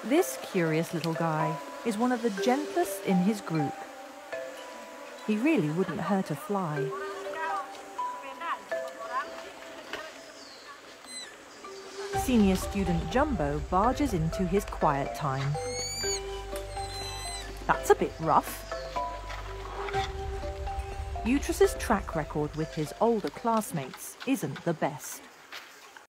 This curious little guy is one of the gentlest in his group. He really wouldn't hurt a fly. Senior student Jumbo barges into his quiet time. That's a bit rough. Utrus's track record with his older classmates isn't the best.